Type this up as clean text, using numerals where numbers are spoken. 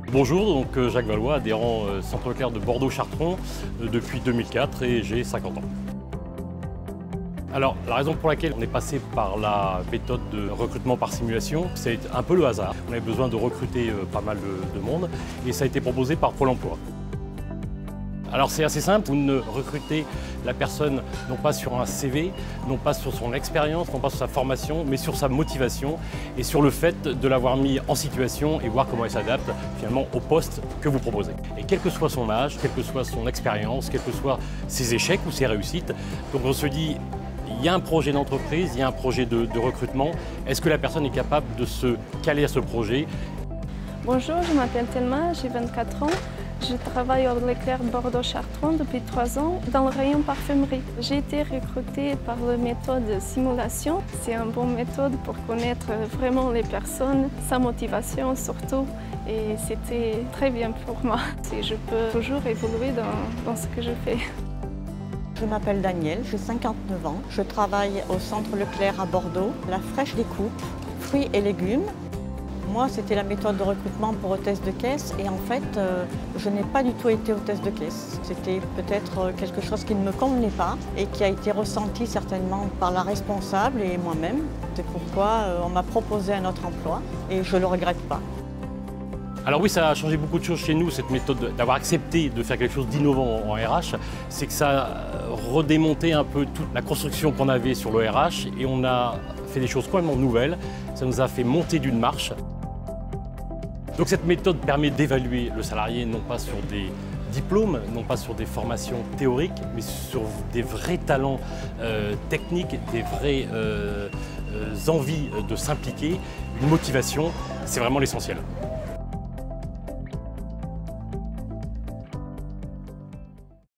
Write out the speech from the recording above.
Bonjour, donc Jacques Valois, adhérent Centre Leclerc de Bordeaux-Chartrons depuis 2004 et j'ai 50 ans. Alors, la raison pour laquelle on est passé par la méthode de recrutement par simulation, c'est un peu le hasard. On avait besoin de recruter pas mal de monde et ça a été proposé par Pôle emploi. Alors c'est assez simple, vous ne recrutez la personne non pas sur un CV, non pas sur son expérience, non pas sur sa formation, mais sur sa motivation et sur le fait de l'avoir mis en situation et voir comment elle s'adapte finalement au poste que vous proposez. Et quel que soit son âge, quelle que soit son expérience, quels que soient ses échecs ou ses réussites, donc on se dit il y a un projet d'entreprise, il y a un projet de recrutement, est-ce que la personne est capable de se caler à ce projet? Bonjour, je m'appelle Thelma, j'ai 24 ans. Je travaille au Leclerc Bordeaux-Chartrons depuis 3 ans dans le rayon parfumerie. J'ai été recrutée par la méthode simulation. C'est une bonne méthode pour connaître vraiment les personnes, sa motivation surtout. Et c'était très bien pour moi. Et je peux toujours évoluer dans ce que je fais. Je m'appelle Danielle, j'ai 59 ans. Je travaille au Centre Leclerc à Bordeaux, la fraîche découpe, fruits et légumes. Moi, c'était la méthode de recrutement pour hôtesse de caisse et en fait, je n'ai pas du tout été hôtesse de caisse. C'était peut-être quelque chose qui ne me convenait pas et qui a été ressenti certainement par la responsable et moi-même. C'est pourquoi on m'a proposé un autre emploi et je ne le regrette pas. Alors oui, ça a changé beaucoup de choses chez nous, cette méthode d'avoir accepté de faire quelque chose d'innovant en RH. C'est que ça a redémonté un peu toute la construction qu'on avait sur le RH et on a fait des choses complètement nouvelles. Ça nous a fait monter d'une marche. Donc cette méthode permet d'évaluer le salarié non pas sur des diplômes, non pas sur des formations théoriques, mais sur des vrais talents techniques, des vraies envies de s'impliquer, une motivation, c'est vraiment l'essentiel.